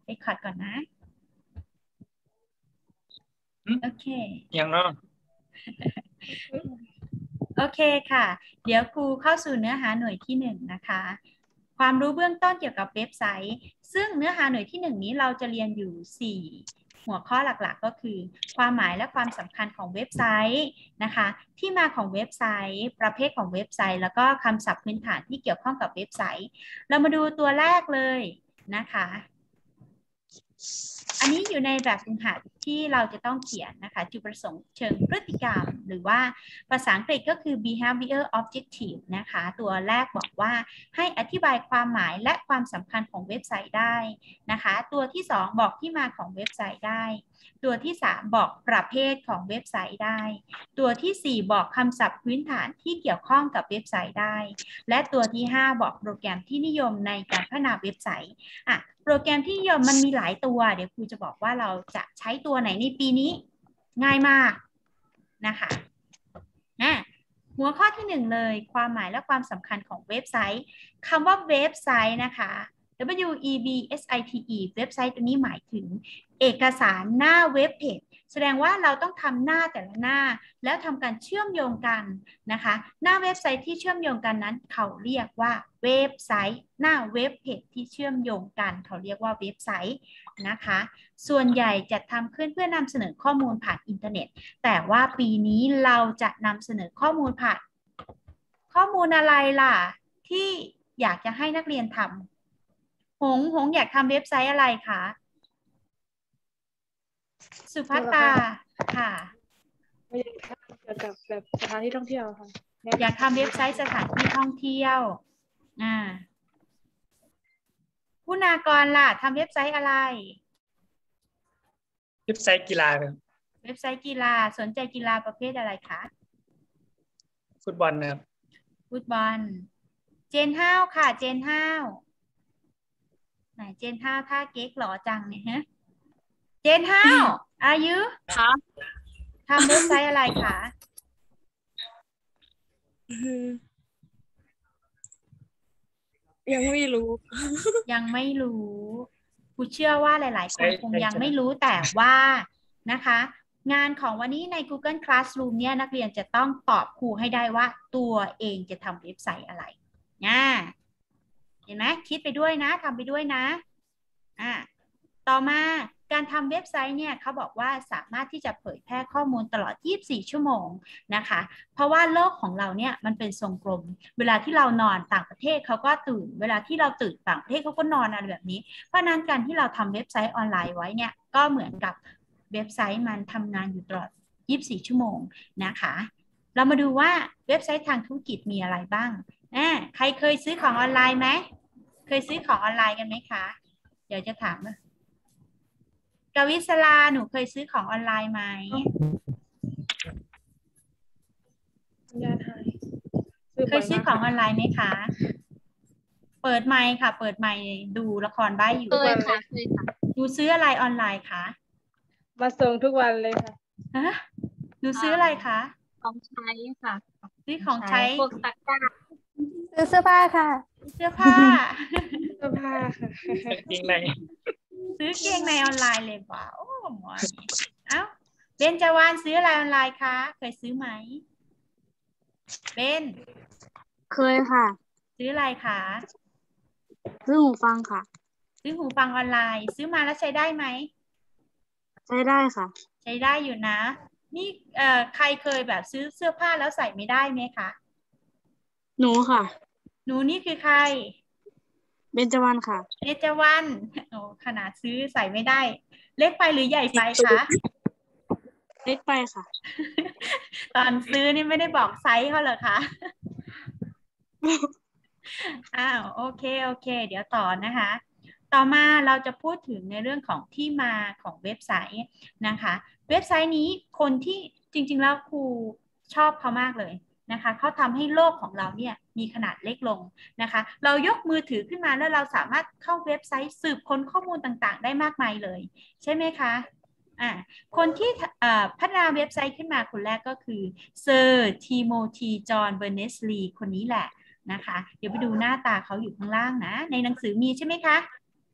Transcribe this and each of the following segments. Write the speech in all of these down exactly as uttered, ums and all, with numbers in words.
ไปคอร์ดก่อนนะโอเคยังเนาะโอเคค่ะเดี๋ยวครูเข้าสู่เนื้อหาหน่วยที่หนึ่งนะคะความรู้เบื้องต้นเกี่ยวกับเว็บไซต์ซึ่งเนื้อหาหน่วยที่หนึ่งนี้เราจะเรียนอยู่สี่หัวข้อหลักๆก็คือความหมายและความสำคัญของเว็บไซต์นะคะที่มาของเว็บไซต์ประเภทของเว็บไซต์แล้วก็คำศัพท์พื้นฐานที่เกี่ยวข้องกับเว็บไซต์เรามาดูตัวแรกเลยนะคะอันนี้อยู่ในแบบฝึกหัดที่เราจะต้องเขียนนะคะจุดประสงค์เชิงพฤติกรรมหรือว่าภาษาอังกฤษก็คือ behavior objective นะคะตัวแรกบอกว่าให้อธิบายความหมายและความสำคัญของเว็บไซต์ได้นะคะตัวที่สองบอกที่มาของเว็บไซต์ได้ตัวที่สามบอกประเภทของเว็บไซต์ได้ตัวที่สี่บอกคำศัพท์พื้นฐานที่เกี่ยวข้องกับเว็บไซต์ได้และตัวที่ห้าบอกโปรแกรมที่นิยมในการพัฒนาเว็บไซต์อ่ะโปรแกรมที่นิยมมันมีหลายตัวเดี๋ยวครูจะบอกว่าเราจะใช้ตัวไหนในปีนี้ง่ายมากนะคะนะหัวข้อที่หนึ่งเลยความหมายและความสำคัญของเว็บไซต์คำว่าเว็บไซต์นะคะ W E B S I T E เว็บไซต์ตัวนี้หมายถึงเอกสารหน้าเว็บเพจแสดงว่าเราต้องทำหน้าแต่ละหน้าแล้วทำการเชื่อมโยงกันนะคะหน้าเว็บไซต์ที่เชื่อมโยงกันนั้นเขาเรียกว่าเว็บไซต์หน้าเว็บเพจที่เชื่อมโยงกันเขาเรียกว่าเว็บไซต์นะคะส่วนใหญ่จะทำขึ้นเพื่อนำเสนอข้อมูลผ่านอินเทอร์เน็ตแต่ว่าปีนี้เราจะนำเสนอข้อมูลผ่านข้อมูลอะไรล่ะที่อยากจะให้นักเรียนทำหงหงอยากทำเว็บไซต์อะไรคะสุภัตตาค่ะไม่ได้ทำเกี่ยวกับแบบสถานที่ท่องเที่ยวค่ะอยากทำเว็บไซต์สถานที่ท่องเที่ยวอ่าคุณากรล่ะทำเว็บไซต์อะไรเว็บไซต์กีฬาครับเว็บไซต์กีฬาสนใจกีฬาประเภทอะไรคะฟุตบอลนะครับฟุตบอลเจนห้าวค่ะเจนห้าวไหนเจนห้าวท่าเก๊กหล่อจังเนี่ยฮะเจนห้าวอายุค่ะทำเว็บไซต์อะไรคะยังไม่รู้ยังไม่รู้ครูเชื่อว่าหลายๆคนคงยังไม่รู้แต่ว่านะคะงานของวันนี้ใน Google Classroom เนี่ยนักเรียนจะต้องตอบครูให้ได้ว่าตัวเองจะทำเว็บไซต์อะไรนะเห็นไหมคิดไปด้วยนะทำไปด้วยนะอ่าต่อมาการทำเว็บไซต์เนี่ยเขาบอกว่าสามารถที่จะเผยแพร่ข้อมูลตลอดยี่สิบสี่ชั่วโมงนะคะเพราะว่าโลกของเราเนี่ยมันเป็นทรงกลมเวลาที่เรานอนต่างประเทศเขาก็ตื่นเวลาที่เราตื่นต่างประเทศเขาก็นอนอะไรแบบนี้เพราะนั้นการที่เราทำเว็บไซต์ออนไลน์ไว้เนี่ยก็เหมือนกับเว็บไซต์มันทำงานอยู่ตลอดยี่สิบสี่ชั่วโมงนะคะเรามาดูว่าเว็บไซต์ทางธุรกิจมีอะไรบ้างอ่าใครเคยซื้อของออนไลน์ไหมเคยซื้อของออนไลน์กันไหมคะเดี๋ยวจะถามกวิศลาหนูเคยซื้อของออนไลน์ไหมเคยซื้อของออนไลน์ไหมคะเปิดไมค์ค่ะเปิดไมค์ดูละครใบ้อยู่เคยค่ะเคยค่ะหนูซื้ออะไรออนไลน์คะมาส่งทุกวันเลยค่ะฮะหนูซื้ออะไรคะของใช้ค่ะซื้อของใช้พวกตะกร้าซื้อเสื้อผ้าค่ะเสื้อผ้าเสื้อผ้าค่ะจริงเลยซื้อเกงในออนไลน์เลยว่ะโอ้หมอเอ้าเบนจาวานซื้ออะไรออนไลน์คะเคยซื้อไหมเบนเคยค่ะซื้ออะไรคะซื้อหูฟังค่ะซื้อหูฟังออนไลน์ซื้อมาแล้วใช้ได้ไหมใช้ได้ค่ะใช้ได้อยู่นะนี่เอ่อใครเคยแบบซื้อเสื้อผ้าแล้วใส่ไม่ได้ไหมคะหนูค่ะหนูนี่คือใครเบญจวรรณค่ะเบญจวรรณโอ้ขนาดซื้อใส่ไม่ได้เล็กไปหรือใหญ่ไปคะเล็กไปค่ะตอนซื้อนี่ไม่ได้บอกไซส์เขาเหรอคะอ้าวโอเคโอเคเดี๋ยวต่อนะคะต่อมาเราจะพูดถึงในเรื่องของที่มาของเว็บไซต์นะคะเว็บไซต์นี้คนที่จริงๆแล้วครูชอบเขามากเลยนะคะเขาทำให้โลกของเราเนี่ยมีขนาดเล็กลงนะคะเรายกมือถือขึ้นมาแล้วเราสามารถเข้าเว็บไซต์สืบค้นข้อมูลต่างๆได้มากมายเลยใช่ไหมคะอ่าคนที่พัฒนาเว็บไซต์ขึ้นมาคนแรกก็คือเซอร์ทีโมธีจอห์นเบอร์เนสลีคนนี้แหละนะคะเดี๋ยวไปดูหน้าตาเขาอยู่ข้างล่างนะในหนังสือมีใช่ไหมคะ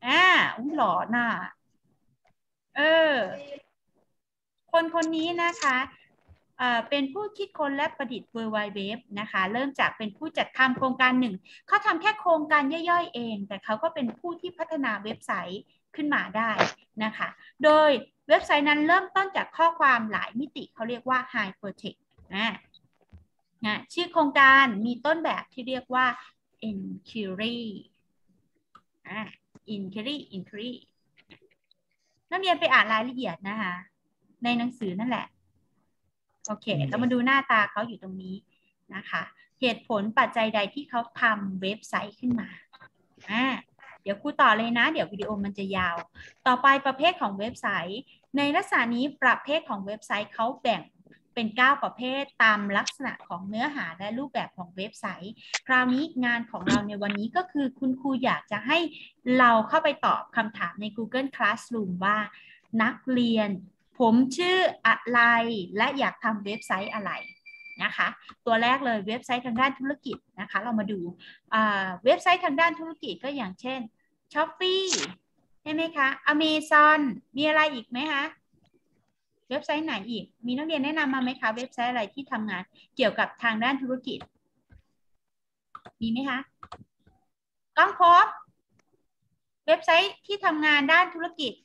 อ่าอุ้ยหล่อน่ะเออคนคนนี้นะคะเอ่อเป็นผู้คิดค้นและประดิษฐ์ World Wide Web นะคะเริ่มจากเป็นผู้จัดทำโครงการหนึ่งเขาทำแค่โครงการย่อยๆเองแต่เขาก็เป็นผู้ที่พัฒนาเว็บไซต์ขึ้นมาได้นะคะโดยเว็บไซต์นั้นเริ่มต้นจากข้อความหลายมิติเขาเรียกว่า Hypertext อ่านะชื่อโครงการมีต้นแบบที่เรียกว่า Inquiry อ่า Inquiry Inquiry นักเรียนไปอ่านรายละเอียดนะคะในหนังสือนั่นแหละโอเคเรามาดูหน้าตาเขาอยู่ตรงนี้นะคะเหตุผลปัจจัยใดที่เขาทำเว็บไซต์ขึ้นมาอ่าเดี๋ยวครูต่อเลยนะเดี๋ยววิดีโอมันจะยาวต่อไปประเภทของเว็บไซต์ในลักษณะนี้ประเภทของเว็บไซต์เขาแบ่งเป็นเก้าประเภทตามลักษณะของเนื้อหาและรูปแบบของเว็บไซต์คราวนี้งานของเราในวันนี้ก็คือคุณครูอยากจะให้เราเข้าไปตอบคำถามใน Google Classroom ว่านักเรียนผมชื่ออะไรและอยากทำเว็บไซต์อะไรนะคะตัวแรกเลยเว็บไซต์ทางด้านธุรกิจนะคะเรามาดูเว็บไซต์ทางด้านธุรกิจก็อย่างเช่น Shopee ใช่ไหมคะ Amazon มีอะไรอีกไหมคะเว็บไซต์ไหนอีกมีนักเรียนแนะนำมาไหมคะเว็บไซต์อะไรที่ทำงานเกี่ยวกับทางด้านธุรกิจมีไหมคะก้องพบเว็บไซต์ที่ทำงานด้านธุรกิจ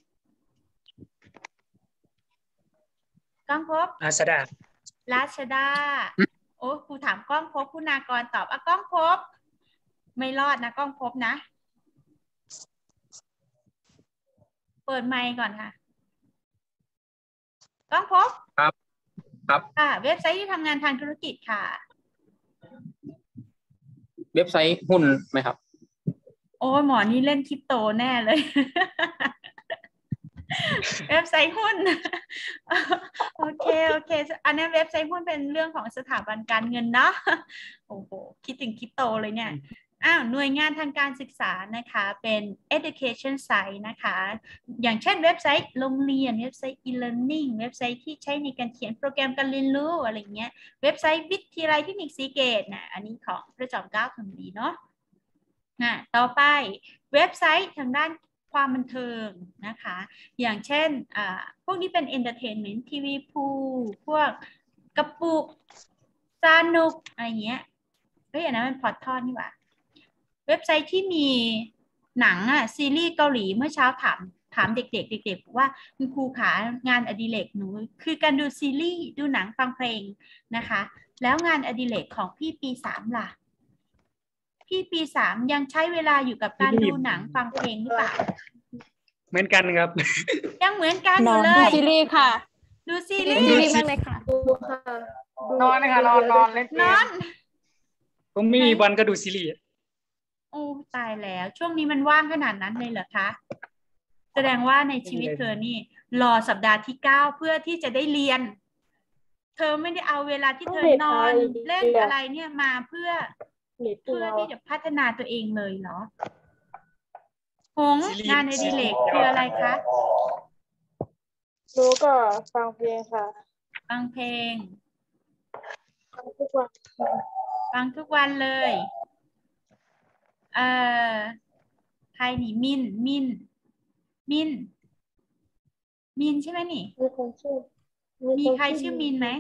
ก้องพบลาซาด้าราชดาโอ้ครูถามก้องพบคุณากรตอบอ่ะก้องพบไม่รอดนะก้องพบนะเปิดไมค์ก่อนค่ะก้องพบครับครับค่ะเว็บไซต์ที่ทำงานทางธุรกิจค่ะเว็บไซต์หุ้นไหมครับโอ้ยหมอนี่เล่นคริปโตแน่เลย เว็บไซต์หุ้นโอเคโอเคอันนี้เว็บไซต์หุ้นเป็นเรื่องของสถาบันการเงินเนาะโอ้โหคิดถึงคริปโตเลยเนี่ยอ้าวหน่วยงานทางการศึกษานะคะเป็น education site นะคะอย่างเช่นเว็บไซต์โรงเรียนเว็บไซต์ e-learning เว็บไซต์ที่ใช้ในการเขียนโปรแกรมการเรียนรู้อะไรเงี้ยเว็บไซต์วิทยาลัยเทคนิคศรีเกตนะอันนี้ของพระจอมเกล้าธนบุรีเนาะนะต่อไปเว็บไซต์ทางด้านความบันเทิงนะคะอย่างเช่นพวกนี้เป็น entertainment ที วี พูพวกกระปุกสนุกอะไรเงี้ยเฮ้ยอันนั้นมันพอร์ทัลนี่หว่าเว็บไซต์ที่มีหนังอ่ะซีรีส์เกาหลีเมื่อเช้าถามถามเด็กๆเด็กๆบอกว่าคุณครูขางานอดิเรกหนูคือการดูซีรีส์ดูหนังฟังเพลงนะคะแล้วงานอดิเรกของพี่ปีสามล่ะพี่ปีสามยังใช้เวลาอยู่กับการดูหนังฟังเพลงหรือเปล่าเหมือนกันครับยังเหมือนกันอยู่เลยดูซีรีส์ค่ะดูซีรีส์ซีรีส์มากเลยค่ะดูค่ะนอนนะคะนอนนอนเล่นเกมนอนผมไม่มีวันก็ดูซีรีส์โอ้ตายแล้วช่วงนี้มันว่างขนาดนั้นเลยเหรอคะแสดงว่าในชีวิตเธอนี่รอสัปดาห์ที่เก้าเพื่อที่จะได้เรียนเธอไม่ได้เอาเวลาที่เธอนอนเล่นอะไรเนี่ยมาเพื่อเพื่อที่จะพัฒนาตัวเองเลยเหรอหงงานอดิเรกคืออะไรคะรู้ก็ฟังเพลงค่ะฟังเพลงฟังทุกวันฟังทุกวันเลยเอ่อใครนี่มินมินมินมินใช่ไหมนี่มีคนชื่อมีใครชื่อมินไหม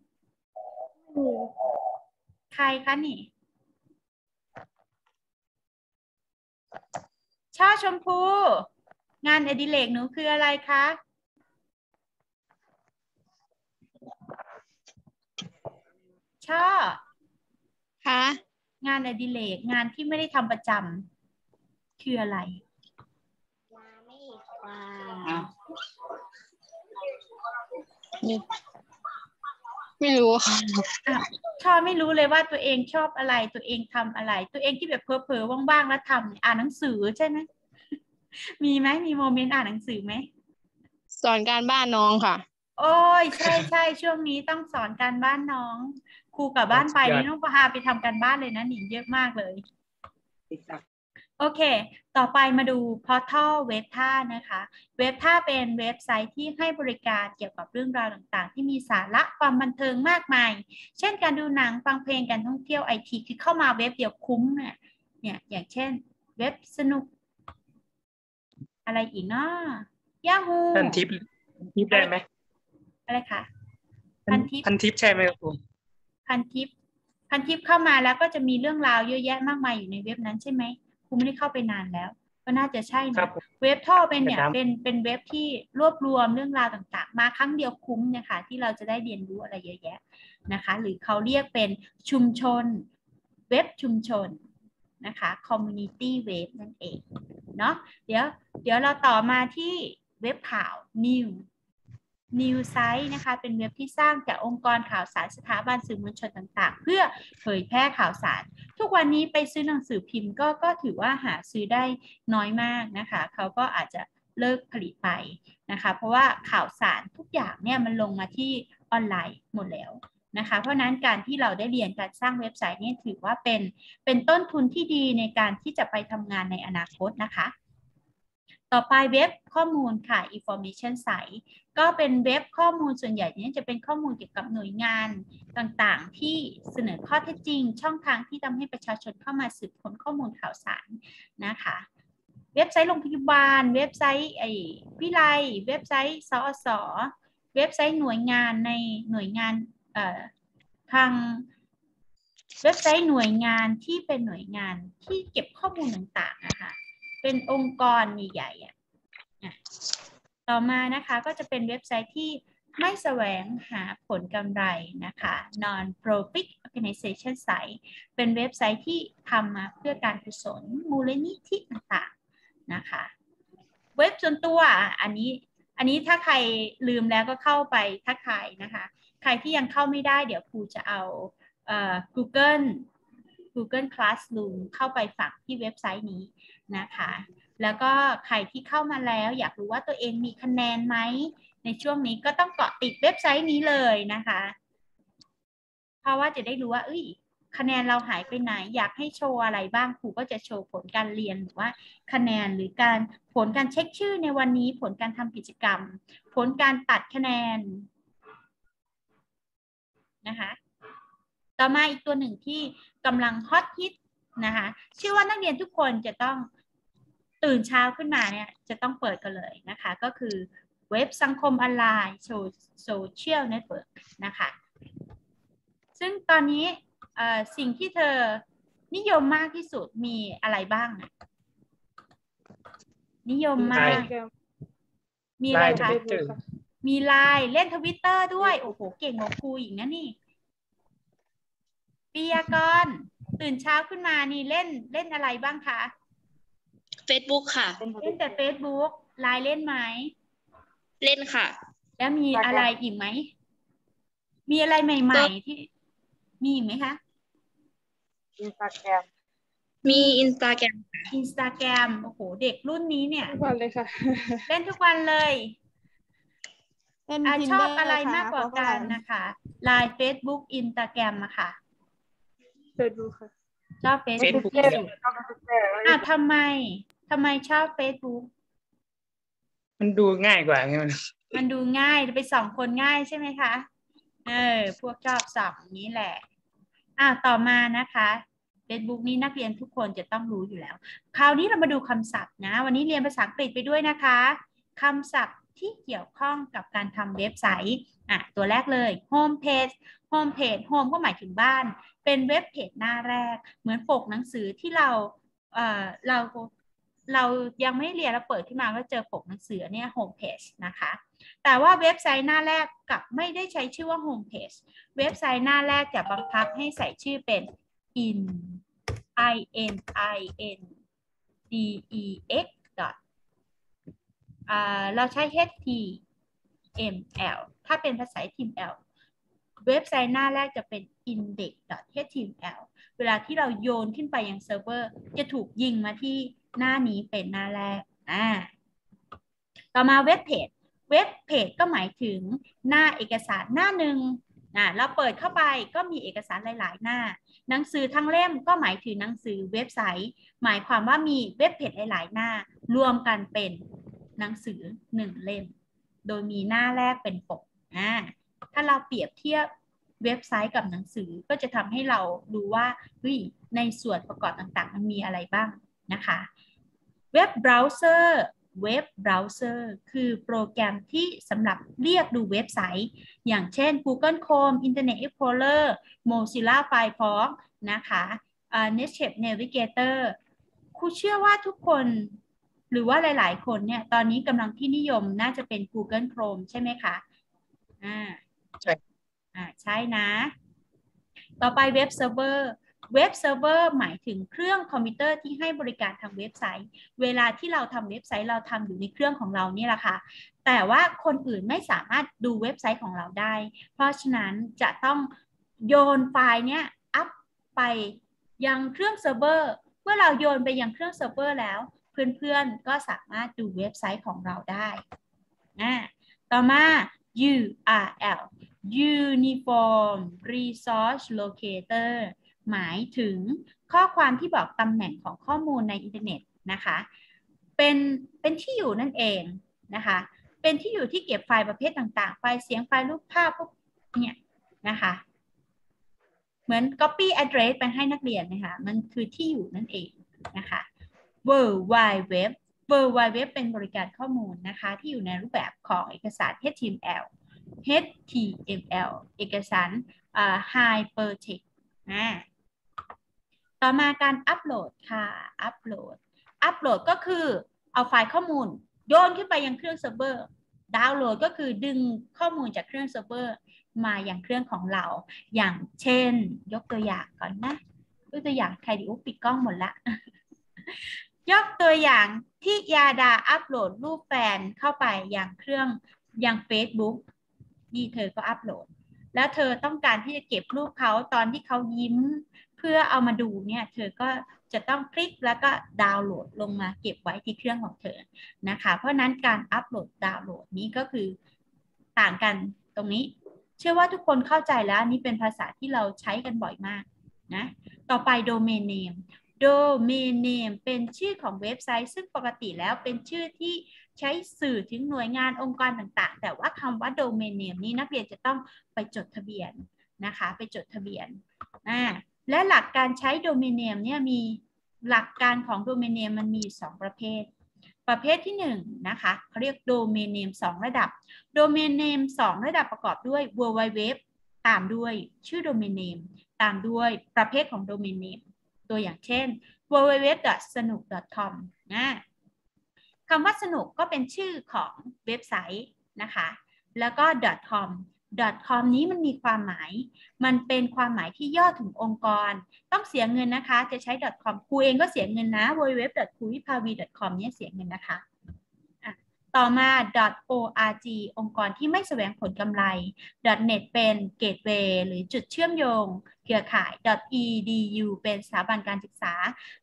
ใครคะนี่ช่อชมพูงานอดิเรกหนูคืออะไรคะช่อค่ะงานอดิเรกงานที่ไม่ได้ทำประจำคืออะไรไม่รู้ค่ะชอบไม่รู้เลยว่าตัวเองชอบอะไรตัวเองทำอะไรตัวเองที่แบบเผลอๆว่างๆแล้วทำอ่านหนังสือใช่ไหมมีไหมมีโมเมนต์อ่านหนังสือไหมสอนการบ้านน้องค่ะโอ้ยใช่ใช่ช่วงนี้ต้องสอนการบ้านน้องครูกลับบ้านไปนี่ต้องพาไปทำการบ้านเลยนะหนิเยอะมากเลยโอเคต่อไปมาดู Portal เว็บท่านะคะเว็บท่าเป็นเว็บไซต์ที่ให้บริการเกี่ยวกับเรื่องราวต่างๆที่มีสาระความบันเทิงมากมายเช่นการดูหนังฟังเพลงการท่องเที่ยวไอทีคือเข้ามาเว็บเดียวคุ้มเนี่ยเนี่ยอย่างเช่นเว็บสนุกอะไรอีกเนาะ Yahoo พันทิปทิปได้ไหมอะไรคะพันทิปพันทิปใช่ไหมครับผมพันทิปพันทิปเข้ามาแล้วก็จะมีเรื่องราวเยอะแยะมากมายอยู่ในเว็บนั้นใช่ไหมครูไม่ได้เข้าไปนานแล้ว ก็น่าจะใช่ครันะบผมเว็บท่อเป็นเนี่ยครับเป็นเป็นเว็บที่รวบรวมเรื่องราวต่างๆ มาครั้งเดียวคุ้มเนี่ยค่ะที่เราจะได้เรียนรู้อะไรเยอะแยะนะคะ หรือเขาเรียกเป็นชุมชนเว็บชุมชนนะคะ community web นั่นเองเนาะเดี๋ยวเดี๋ยวเราต่อมาที่เว็บข่าว new New Site นะคะเป็นเว็บที่สร้างจากองค์กรข่าวสารสถาบันสื่อมวลชนต่างๆเพื่อเผยแพร่ข่าวสารทุกวันนี้ไปซื้อหนังสือพิมพ์ก็ก็ถือว่าหาซื้อได้น้อยมากนะคะเขาก็อาจจะเลิกผลิตไปนะคะเพราะว่าข่าวสารทุกอย่างเนี่ยมันลงมาที่ออนไลน์หมดแล้วนะคะเพราะนั้นการที่เราได้เรียนการสร้างเว็บไซต์นี่ถือว่าเป็นเป็นต้นทุนที่ดีในการที่จะไปทำงานในอนาคตนะคะต่อไปเว็บข้อมูลค่ะ information site ก็เป็นเว็บข้อมูลส่วนใหญ่นี้จะเป็นข้อมูลเกี่ยวกับหน่วยงานต่างๆที่เสนอข้อเท็จจริงช่องทางที่ทำให้ประชาชนเข้ามาสืบค้นข้อมูลข่าวสารนะคะเว็บไซต์โรงพยาบาลเว็บไซต์ไอ้วิไลเว็บไซต์สอสเว็บไซต์หน่วยงานในหน่วยงานเอ่อทางเว็บไซต์หน่วยงานที่เป็นหน่วยงานที่เก็บข้อมูลต่างๆนะคะเป็นองค์กรใหญ่ๆอ่ะต่อมานะคะก็จะเป็นเว็บไซต์ที่ไม่แสวงหาผลกำไรนะคะ non-profit organization site เป็นเว็บไซต์ที่ทำมาเพื่อการกุศลมูลนิธิต่างๆนะคะเว็บส่วนตัวอันนี้อันนี้ถ้าใครลืมแล้วก็เข้าไปทักทายนะคะใครที่ยังเข้าไม่ได้เดี๋ยวครูจะเอาเอ่อ Google Google Classroom เข้าไปฝากที่เว็บไซต์นี้นะคะแล้วก็ใครที่เข้ามาแล้วอยากรู้ว่าตัวเองมีคะแนนไหมในช่วงนี้ก็ต้องเกาะติดเว็บไซต์นี้เลยนะคะเพราะว่าจะได้รู้ว่าเอ้ยคะแนนเราหายไปไหนอยากให้โชว์อะไรบ้างครูก็จะโชว์ผลการเรียนหรือว่าคะแนนหรือการผลการเช็คชื่อในวันนี้ผลการทำกิจกรรมผลการตัดคะแนนนะคะต่อมาอีกตัวหนึ่งที่กำลังฮอตฮิตนะคะชื่อว่านักเรียนทุกคนจะต้องตื่นเช้าขึ้นมาเนี่ยจะต้องเปิดกันเลยนะคะก็คือเว็บสังคมออนไลน์โซเชียลเน็ตเวิร์กนะคะซึ่งตอนนี้สิ่งที่เธอนิยมมากที่สุดมีอะไรบ้างนิยมมากมีอะไรคะมีไลน์เล่นทวิตเตอร์ด้วยโอ้โหเก่งกว่าครูอีกนะนี่ปิยากรตื่นเช้าขึ้นมานี่เล่นเล่นอะไรบ้างคะ Facebook ค่ะเล่นแต่ Facebook ไลน์เล่นไหมเล่นค่ะแล้วมีอะไรอีกไหมมีอะไรใหม่ๆที่มีอีกไหมคะ Instagram มี Instagram ค่ะ Instagram โอ้โหเด็กรุ่นนี้เนี่ยทุกวันเลยค่ะเล่นทุกวันเลยชอบอะไรมากกว่ากันนนะคะไลน์ Facebook Instagram อะค่ะ Facebook ค่ะชอบ Facebook ที่สุดอ่ะทำไมทำไมชอบ Facebook มันดูง่ายกว่าไงมันมันดูง่ายไปส่องคนง่ายใช่ไหมคะเออพวกชอบส่องนี้แหละอ่ะต่อมานะคะ Facebook นี้นักเรียนทุกคนจะต้องรู้อยู่แล้วคราวนี้เรามาดูคำศัพท์นะวันนี้เรียนภาษาอังกฤษไปด้วยนะคะคำศัพท์ที่เกี่ยวข้องกับการทำเว็บไซต์อ่ะตัวแรกเลย home page home page home ก็หมายถึงบ้านเป็นเว็บเพจหน้าแรกเหมือนปกหนังสือที่เราเอ่อเราเรายังไม่เรียนเราเปิดขึ้นมาก็เจอปกหนังสือเนี่ย home page นะคะแต่ว่าเว็บไซต์หน้าแรกกับไม่ได้ใช้ชื่อว่า home page เว็บไซต์หน้าแรกจะบังคับให้ใส่ชื่อเป็น in i n i n d e x เราใช้ เอช ที เอ็ม แอล ถ้าเป็นภาษา เอช ที เอ็ม แอล เว็บไซต์หน้าแรกจะเป็น index เอช ที เอ็ม แอล เวลาที่เราโยนขึ้นไปยังเซิร์ฟเวอร์จะถูกยิงมาที่หน้านี้เป็นหน้าแรกอ่าต่อมาเว็บเพจเว็บเพจก็หมายถึงหน้าเอกสารหน้าหนึ่งนะเราเปิดเข้าไปก็มีเอกสารหลายๆหน้าหนังสือทั้งเล่มก็หมายถึงหนังสือเว็บไซต์หมายความว่ามีเว็บเพจหลายๆหน้ารวมกันเป็นหนังสือหนึ่งเล่มโดยมีหน้าแรกเป็นปกอ่าถ้าเราเปรียบเทียบเว็บไซต์กับหนังสือก็จะทำให้เราดูว่าในส่วนประกอบต่างๆมันมีอะไรบ้างนะคะเว็บเบราว์เซอร์เว็บเบราว์เซอร์คือโปรแกรมที่สำหรับเรียกดูเว็บไซต์อย่างเช่น Google Chrome Internet Explorer Mozilla Firefox นะคะ uh, Netscape Navigator ครูเชื่อว่าทุกคนหรือว่าหลายๆคนเนี่ยตอนนี้กำลังที่นิยมน่าจะเป็น Google Chrome ใช่ไหมคะอ่าใช่อ่าใช่นะต่อไปเว็บเซิร์ฟเวอร์เว็บเซิร์ฟเวอร์หมายถึงเครื่องคอมพิวเตอร์ที่ให้บริการทางเว็บไซต์เวลาที่เราทำเว็บไซต์เราทำอยู่ในเครื่องของเรานี่แหละค่ะแต่ว่าคนอื่นไม่สามารถดูเว็บไซต์ของเราได้เพราะฉะนั้นจะต้องโยนไฟล์เนี้ยอัพไปยังเครื่องเซิร์ฟเวอร์เมื่อเราโยนไปยังเครื่องเซิร์ฟเวอร์แล้วเพื่อนๆก็สามารถดูเว็บไซต์ของเราได้นะต่อมา ยู อาร์ แอลUniform Resource Locator หมายถึงข้อความที่บอกตำแหน่งของข้อมูลในอินเทอร์เน็ตนะคะเป็นเป็นที่อยู่นั่นเองนะคะเป็นที่อยู่ที่เก็บไฟล์ประเภทต่างๆไฟล์เสียงไฟล์รูปภาพพวกเนี่ยนะคะเหมือน copy address ไปให้นักเรียนนะคะมันคือที่อยู่นั่นเองนะคะ World Wide Web World Wide Web เป็นบริการข้อมูลนะคะที่อยู่ในรูปแบบของเอกสาร เอช ที เอ็ม แอลเอช ที เอ็ม แอล เอกสาร uh, Hypertext นะต่อมาการอัปโหลดค่ะอัปโหลดอัปโหลดก็คือเอาไฟล์ข้อมูลโยนขึ้นไปยังเครื่องเซิร์ฟเวอร์ดาวน์โหลดก็คือดึงข้อมูลจากเครื่องเซิร์ฟเวอร์มาอย่างเครื่องของเราอย่างเช่นยกตัวอย่างก่อนนะยกตัวอย่างใครดิโอปิดกล้องหมดละ ยกตัวอย่างที่ยาดาอัปโหลดรูปแฟนเข้าไปอย่างเครื่องอย่าง Facebook นี่เธอก็อัปโหลดแล้วเธอต้องการที่จะเก็บรูปเขาตอนที่เขายิ้มเพื่อเอามาดูเนี่ยเธอก็จะต้องคลิกแล้วก็ดาวน์โหลดลงมาเก็บไว้ที่เครื่องของเธอนะคะเพราะนั้นการอัปโหลดดาวน์โหลดนี้ก็คือต่างกันตรงนี้เชื่อว่าทุกคนเข้าใจแล้วนี่เป็นภาษาที่เราใช้กันบ่อยมากนะต่อไป Domain Name Domain Name เป็นชื่อของเว็บไซต์ซึ่งปกติแล้วเป็นชื่อที่ใช้สื่อถึงหน่วยงานองค์กรต่างๆแต่ว่าคำว่า Domain Name นี้นักเรียนจะต้องไปจดทะเบียนนะคะไปจดทะเบียนอ่าและหลักการใช้ Domain Name เนี่ยมีหลักการของ Domain Name มันมีสองประเภทประเภทที่หนึ่งนะคะเขาเรียก Domain Name สองระดับ Domain Name สองระดับประกอบด้วย World Wide Web ตามด้วยชื่อ Domain Name ตามด้วยประเภทของ Domain Nameตัวอย่างเช่น ดับเบิลยู ดับเบิลยู ดับเบิลยู ดอท สนุก ดอท คอม นะคำว่าสนุกก็เป็นชื่อของเว็บไซต์นะคะแล้วก็ .com .com นี้มันมีความหมายมันเป็นความหมายที่ย่อถึงองค์กรต้องเสียเงินนะคะจะใช้ .com ครูเองก็เสียเงินนะ ดับเบิลยู ดับเบิลยู ดับเบิลยู ดอท ครูวิภาวี ดอท คอม เนี่ยเสียเงินนะคะต่อมา .org องค์กรที่ไม่แสวงผลกำไร .net เป็นเกตเวย์หรือจุดเชื่อมโยงเครือข่าย .edu เป็นสถาบันการศึกษา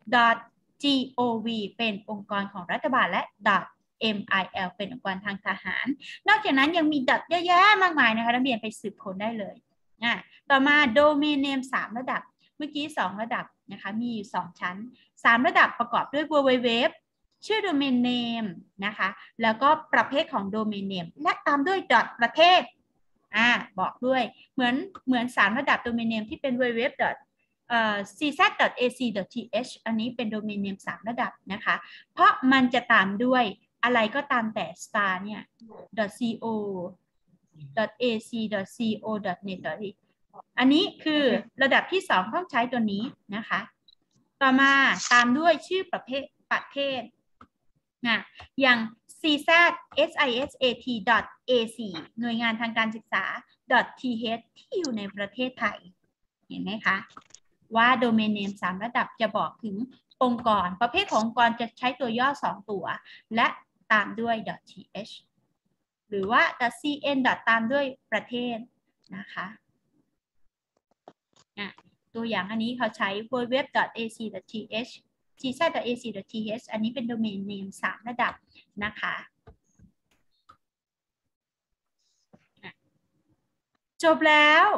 .gov เป็นองค์กรของรัฐบาลและ .mil เป็นองค์กรทางทหารนอกจากนั้นยังมี เยอะแยะมากมายนะคะนักเรียนไปสืบค้นได้เลยอ่ะต่อมา Domain Name สามระดับเมื่อกี้สองระดับนะคะมีอยู่สองชั้นสามระดับประกอบด้วย World Wide Webชื่อ Domain Name นะคะแล้วก็ประเภทของ Domain Name และตามด้วย dot ประเภทอ่าบอกด้วยเหมือนเหมือนสามระดับ Domain Name ที่เป็น www. เอ่อ ซี แซด ดอท เอ ซี ดอท ที เอช อันนี้เป็น Domain Name สามระดับนะคะเพราะมันจะตามด้วยอะไรก็ตามแต่ star เนี่ย .co .ac .co .net อันนี้คือระดับที่สองต้องใช้ตัวนี้นะคะต่อมาตามด้วยชื่อประเภทประเทศนะอย่าง ซี แซด เอส ไอ เอส เอ ที ดอท เอ ซี หน่วยงานทางการศึกษา .th ที่อยู่ในประเทศไทยเห็นไหมคะว่า Domain Name สามระดับจะบอกถึงองค์กรประเภทขององค์กรจะใช้ตัวย่อสองตัวและตามด้วย .th หรือว่า .cn ตามด้วยประเทศนะคะตัวอย่างอันนี้เขาใช้ ดับเบิลยู ดับเบิลยู ดับเบิลยู ดอท เอ ซี ดอท ที เอช ซี แซด ดอท เอ ซี ดอท ที เอช อันนี้เป็น Domain Name สามระดับนะคะจบแล้ว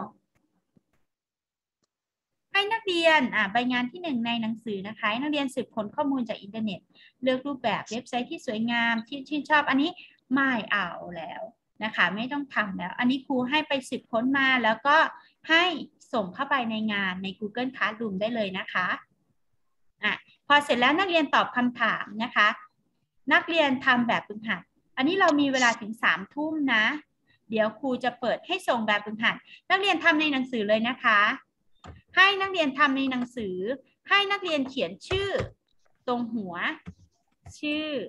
ให้นักเรียนอ่ะใบงานที่หนึ่งในหนังสือนะคะให้นักเรียนสืบค้นข้อมูลจากอินเทอร์เน็ตเลือกรูปแบบเว็บไซต์ที่สวยงามที่ชื่นชอบอันนี้ไม่เอาแล้วนะคะไม่ต้องทำแล้วอันนี้ครูให้ไปสืบค้นมาแล้วก็ให้ส่งเข้าไปในงานใน Google Classroom ได้เลยนะคะอ่ะพอเสร็จแล้วนักเรียนตอบคำถามนะคะนักเรียนทำแบบฝึกหัดอันนี้เรามีเวลาถึงสามทุ่มนะเดี๋ยวครูจะเปิดให้ส่งแบบฝึกหัดนักเรียนทำในหนังสือเลยนะคะให้นักเรียนทำในหนังสือให้นักเรียนเขียนชื่อตรงหัวชื่อ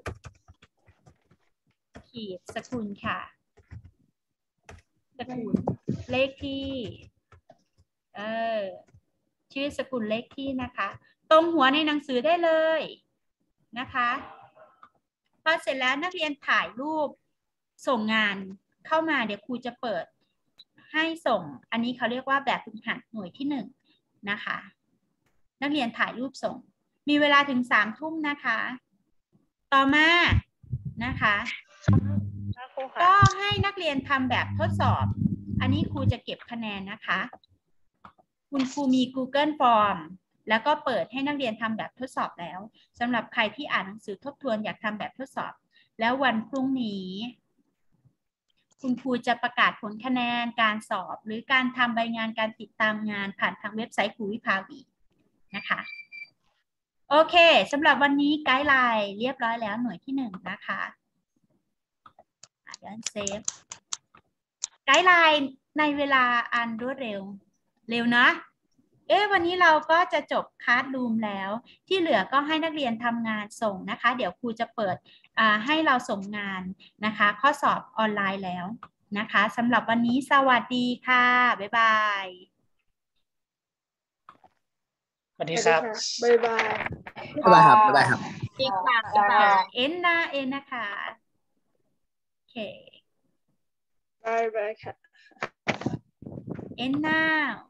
ขีดสกุลค่ะสกุลเลขที่เออชื่อสกุลเลขที่นะคะตรงหัวในหนังสือได้เลยนะคะพอเสร็จแล้วนักเรียนถ่ายรูปส่งงานเข้ามาเดี๋ยวครูจะเปิดให้ส่งอันนี้เขาเรียกว่าแบบฝึกหัดหน่วยที่หนึ่งนะคะนักเรียนถ่ายรูปส่งมีเวลาถึงสามทุ่มนะคะต่อมานะคะก็ให้นักเรียนทำแบบทดสอบอันนี้ครูจะเก็บคะแนนนะคะคุณครูมี Google Form แล้วก็เปิดให้นักเรียนทำแบบทดสอบแล้วสำหรับใครที่อ่านหนังสือทบทวนอยากทำแบบทดสอบแล้ววันพรุ่งนี้คุณครูจะประกาศผลคะแนนการสอบหรือการทำใบงานการติดตามงานผ่านทางเว็บไซต์ครูวิภาวีนะคะโอเคสำหรับวันนี้ไกด์ไลน์เรียบร้อยแล้วหน่วยที่หนึ่งนะคะเดี๋ยวเซฟไกด์ไลน์ในเวลาอันรวดเร็วเร็วนะเอ๊ะวันนี้เราก็จะจบคลาสรูมแล้วที่เหลือก็ให้นักเรียนทำงานส่งนะคะเดี๋ยวครูจะเปิดให้เราส่งงานนะคะข้อสอบออนไลน์แล้วนะคะสำหรับวันนี้สวัสดีค่ะบ๊ายบายสวัสดีครับบ๊ายบายบ๊ายบายครับ บ๊ายบายครับอีกค่ะบ๊ายบายเอ็นนะเอ็นนะคะโอเคบ๊ายบายค่ะเอ็น now